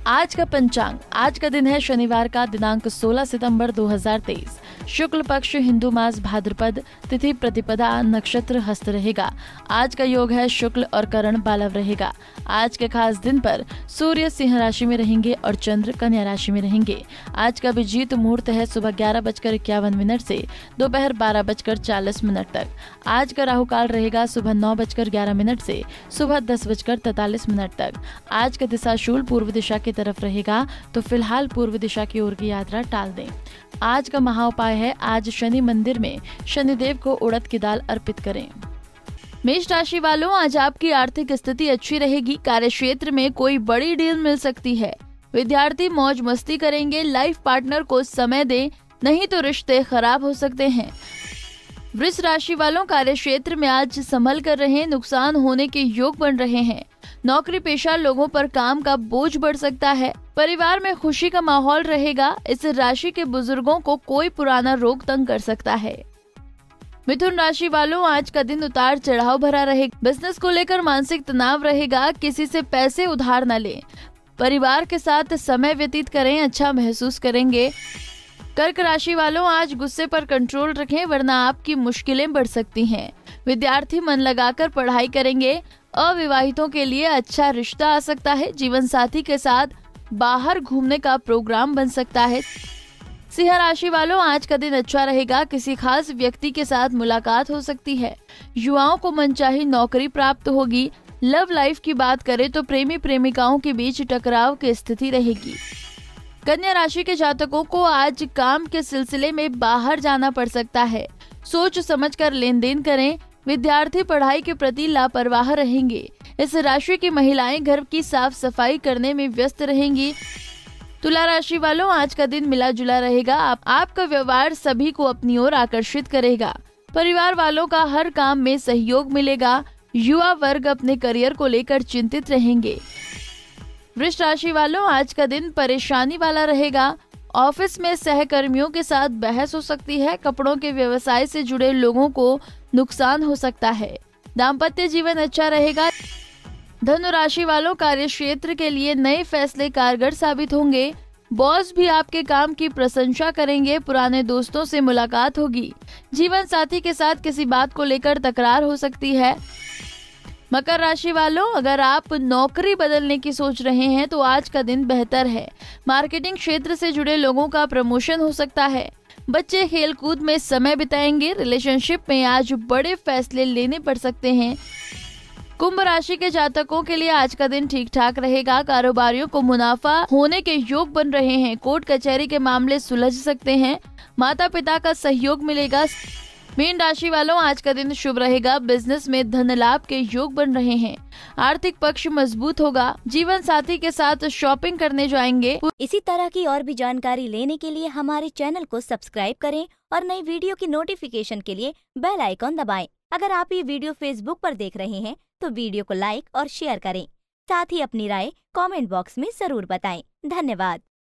आज का पंचांग। आज का दिन है शनिवार का, दिनांक 16 सितंबर 2023। शुक्ल पक्ष, हिंदू मास भाद्रपद, तिथि प्रतिपदा, नक्षत्र हस्त रहेगा। आज का योग है शुक्ल और करण बालव रहेगा। आज के खास दिन पर सूर्य सिंह राशि में रहेंगे और चंद्र कन्या राशि में रहेंगे। आज का अभिजीत मुहूर्त है सुबह 11:51 से दोपहर 12:40 तक। आज का राहु काल रहेगा सुबह 9:11 से सुबह 10:43 तक। आज का दिशा शूल पूर्व दिशा की तरफ रहेगा, तो फिलहाल पूर्व दिशा की ओर की यात्रा टाल दें। आज का महाउपाय है, आज शनि मंदिर में शनिदेव को उड़द की दाल अर्पित करें। मेष राशि वालों, आज आपकी आर्थिक स्थिति अच्छी रहेगी। कार्य क्षेत्र में कोई बड़ी डील मिल सकती है। विद्यार्थी मौज मस्ती करेंगे। लाइफ पार्टनर को समय दें, नहीं तो रिश्ते खराब हो सकते हैं। वृष राशि वालों, कार्य क्षेत्र में आज संभल कर रहें, नुकसान होने के योग बन रहे हैं। नौकरी पेशा लोगों पर काम का बोझ बढ़ सकता है। परिवार में खुशी का माहौल रहेगा। इस राशि के बुजुर्गों को कोई पुराना रोग तंग कर सकता है। मिथुन राशि वालों, आज का दिन उतार चढ़ाव भरा रहेगा। बिजनेस को लेकर मानसिक तनाव रहेगा। किसी से पैसे उधार न लें। परिवार के साथ समय व्यतीत करें, अच्छा महसूस करेंगे। कर्क राशि वालों, आज गुस्से पर कंट्रोल रखें, वरना आपकी मुश्किलें बढ़ सकती हैं। विद्यार्थी मन लगाकर पढ़ाई करेंगे। अविवाहितों के लिए अच्छा रिश्ता आ सकता है। जीवन साथी के साथ बाहर घूमने का प्रोग्राम बन सकता है। सिंह राशि वालों, आज का दिन अच्छा रहेगा। किसी खास व्यक्ति के साथ मुलाकात हो सकती है। युवाओं को मनचाही नौकरी प्राप्त होगी। लव लाइफ की बात करें तो प्रेमी प्रेमिकाओं के बीच टकराव की स्थिति रहेगी। कन्या राशि के जातकों को आज काम के सिलसिले में बाहर जाना पड़ सकता है। सोच समझकर लेन देन करें। विद्यार्थी पढ़ाई के प्रति लापरवाह रहेंगे। इस राशि की महिलाएं घर की साफ सफाई करने में व्यस्त रहेंगी। तुला राशि वालों, आज का दिन मिला जुला रहेगा। आपका व्यवहार सभी को अपनी ओर आकर्षित करेगा। परिवार वालों का हर काम में सहयोग मिलेगा। युवा वर्ग अपने करियर को लेकर चिंतित रहेंगे। वृष राशि वालों, आज का दिन परेशानी वाला रहेगा। ऑफिस में सहकर्मियों के साथ बहस हो सकती है। कपड़ों के व्यवसाय से जुड़े लोगों को नुकसान हो सकता है। दाम्पत्य जीवन अच्छा रहेगा। धनु राशि वालों, कार्य क्षेत्र के लिए नए फैसले कारगर साबित होंगे। बॉस भी आपके काम की प्रशंसा करेंगे। पुराने दोस्तों से मुलाकात होगी। जीवन साथी के साथ किसी बात को लेकर तकरार हो सकती है। मकर राशि वालों, अगर आप नौकरी बदलने की सोच रहे हैं तो आज का दिन बेहतर है। मार्केटिंग क्षेत्र से जुड़े लोगों का प्रमोशन हो सकता है। बच्चे खेलकूद में समय बिताएंगे। रिलेशनशिप में आज बड़े फैसले लेने पड़ सकते हैं। कुंभ राशि के जातकों के लिए आज का दिन ठीक ठाक रहेगा। कारोबारियों को मुनाफा होने के योग बन रहे हैं। कोर्ट कचहरी के मामले सुलझ सकते हैं। माता पिता का सहयोग मिलेगा। मीन राशि वालों, आज का दिन शुभ रहेगा। बिजनेस में धन लाभ के योग बन रहे हैं। आर्थिक पक्ष मजबूत होगा। जीवन साथी के साथ शॉपिंग करने जाएंगे। इसी तरह की और भी जानकारी लेने के लिए हमारे चैनल को सब्सक्राइब करें और नई वीडियो की नोटिफिकेशन के लिए बेल आइकॉन दबाएं। अगर आप ये वीडियो फेसबुक पर देख रहे हैं तो वीडियो को लाइक और शेयर करें। साथ ही अपनी राय कमेंट बॉक्स में जरूर बताएं। धन्यवाद।